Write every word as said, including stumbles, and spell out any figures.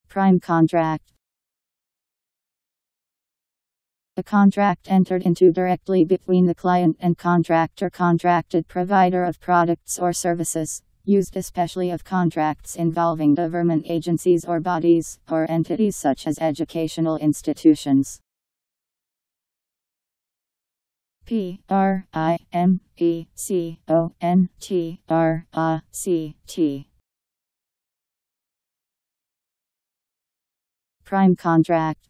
Prime contract. A contract entered into directly between the client and contractor, contracted provider of products or services, used especially of contracts involving government agencies or bodies, or entities such as educational institutions. P R I M E C O N T R A C T. Prime contract.